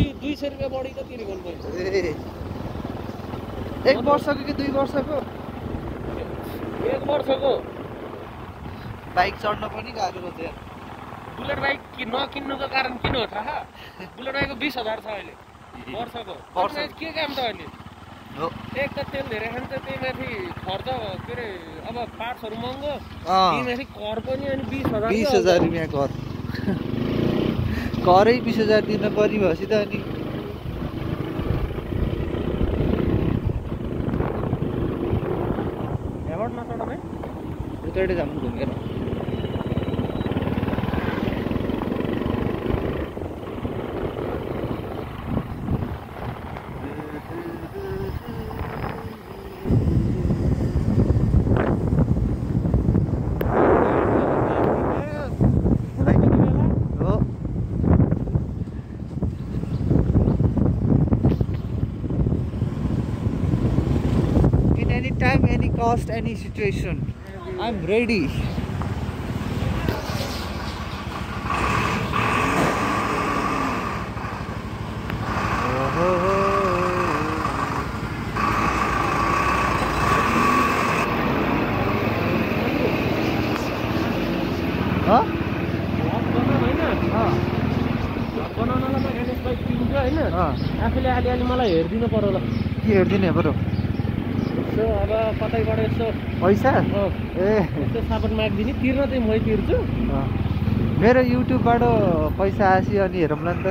200 रुपैयाँ बढी त तिरेको नि मैले। ए 1 वर्षको कि 2 वर्षको? 1 वर्षको। बाइक चढ्न पनि गाह्रो हो त्यहाँ। बुलेट बाइक नकिन्नुको कारण किन हो थाहा? बुलेट बाइकको 20,000 छ अहिले वर्षको। के काम त अहिले? एक त तेल धेरै खान्छ, त्यही माथि खर्च के अरे अब पार्ट्सहरू महँगो, त्यही माथि कर पनि अनि 20,000 रुपियाँ कर। करै 20,000 दिन पर्ने भएपछि त अनि हेबाट नचढाउँ है, उतैबाट जाऊँ घुमेर। Anytime, any cost, any situation, I'm ready. Huh? बनाउनलाई त एनएस बाइक किन्छ हैन, आफूले अलि मलाई हेर्दिनु पर्यो ल। के हेर्दिने बरु? यसो अब कतैबाट यसो पैसा? ए यसो सपोर्ट माग्दिने, तिर्न चाहिँ मै तिर्छु। मेरो युट्युबबाट पैसा आसी अनि हेरौँला नि त।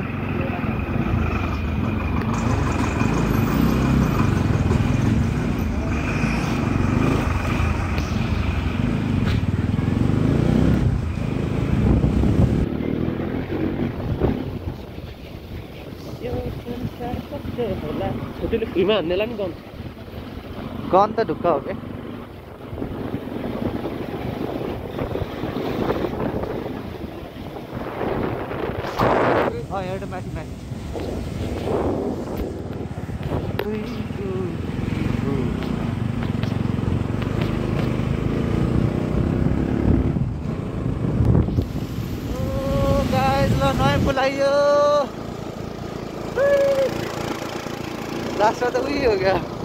छोटीले फ्रीमा हान्नेलाई नि गन त ढुक्क हो क्या। एउटा माथि माथि गाइस ल नयाँ बोलाइयो। रास्ता त उही हो क्या।